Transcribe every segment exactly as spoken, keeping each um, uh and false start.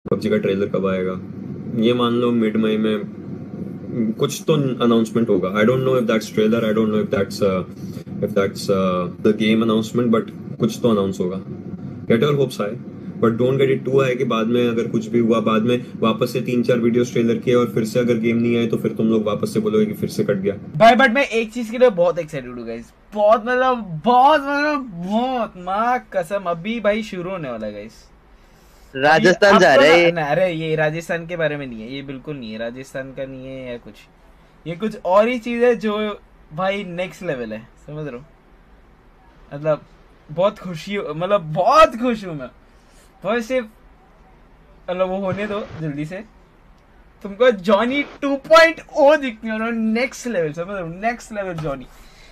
PUBG का trailer कब आएगा? ये मान लो मिड मई में कुछ तो अनाउंसमेंट होगा। I don't know if that's trailer, I don't know if that's if that's the game announcement, but कुछ तो अनाउंस होगा। Get your hopes high, but don't get it too high कि बाद में अगर कुछ भी हुआ, बाद में वापस से तीन चार वीडियोस ट्रेलर किए और फिर से अगर गेम नहीं आए तो फिर तुम लोग वापस से बोलोगे कि फिर से कट गया। भाई बट मैं एक चीज के लिए बहुत एक्साइटेड हूँ गाइस, बहुत मतलब बहुत मतलब बहुत, माँ कसम अभी भाई शुरू होने वाला है गाइस। अभी राजस्थान जा आपको रहा ना, है ये। ना अरे ये राजस्थान के बारे में नहीं है, ये बिल्कुल नहीं है, राजस्थान का नहीं है या कुछ, ये कुछ और ही चीज है जो भाई नेक्स्ट लेवल है, समझ रहे हो? मतलब बहुत खुशी, मतलब बहुत खुश हूँ मैं। तो सिर्फ मतलब वो होने दो जल्दी से, तुमको जॉनी टू पॉइंट ओ दिखने वाला, नेक्स्ट लेवल, समझ रहे हो? Next level Johnny.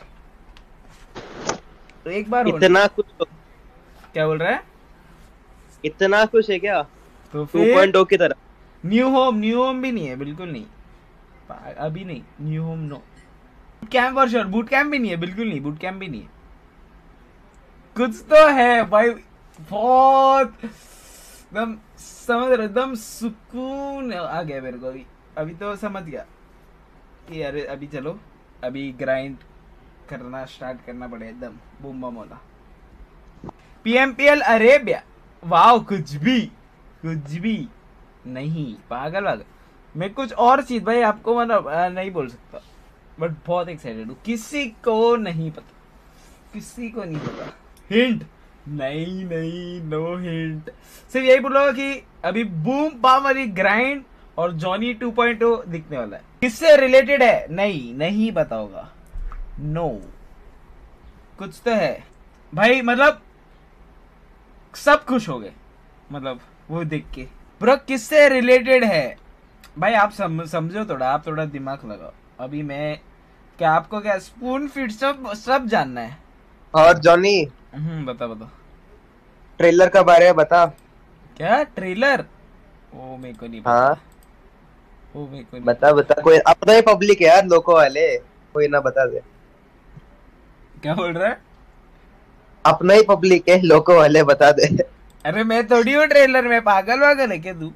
तो एक बार हो, इतना कुछ हो- क्या बोल रहा है? इतना कुछ है क्या? तो टू फिर पॉइंट ओ की तरह। न्यू होम, न्यू होम भी नहीं है, बिल्कुल नहीं, अभी नहीं, न्यू होम नो। कैंप और श्योर, बूट कैंप भी नहीं है, बिल्कुल नहीं, बूट कैंप भी नहीं है। कुछ तो है भाई, बहुत एकदम समझ रहे, एकदम सुकून आ गया मेरे को अभी। अभी तो समझ गया कि अरे अभी चलो, अभी ग्राइंड करना स्टार्ट करना पड़े एकदम बूम बम वाला। पीएमपीएल अरेबिया, वाओ, कुछ भी कुछ भी नहीं, पागल पागल। मैं कुछ और चीज भाई आपको मतलब अ, नहीं बोल सकता, बट बहुत एक्साइटेड हूँ। किसी को नहीं पता, किसी को नहीं पता। हिंट नहीं, नहीं, नो हिंट। सिर्फ यही बोलोगा कि अभी बूम बाम वाली ग्राइंड और जॉनी टू पॉइंट ओ दिखने वाला है। किससे रिलेटेड है? नहीं, नहीं बताओगा, नो। कुछ तो है भाई, मतलब सब खुश हो गए, मतलब वो देख के। ब्रो किससे रिलेटेड है भाई? आप सम, समझो थोड़ा, आप थोड़ा दिमाग लगाओ। अभी मैं क्या आपको क्या स्पून फीड सब सब जानना है? और जॉनी, हम्म, बता बता। ट्रेलर कब आ रहा है बता। क्या ट्रेलर? वो मेरे को नहीं पता, हाँ, वो मेरे को नहीं बता पता। बता। कोई अपना ही पब्लिक है यार, लोको वाले। कोई ना बता दे। क्या बोल रहा है? अपना ही पब्लिक है, लोको वाले, बता दे। अरे मैं थोड़ी हूँ ट्रेलर में, पागल वागल है क्या तू?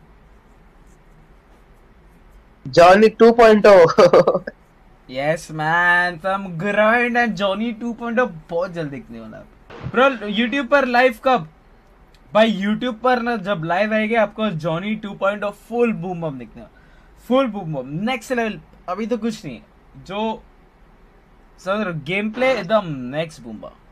Johnny two point o. Yes man, some grind and Johnny two point बहुत जल्द दिखने वाला है। ब्रो यूट्यूब पर लाइव कब? भाई यूट्यूब पर ना जब लाइव आएगा आपको Johnny two point full boom bam दिखने वाला, full boom bam next level. अभी तो कुछ नहीं है, जो समझ रहे गेम प्ले एकदम नेक्स्ट बूम बम।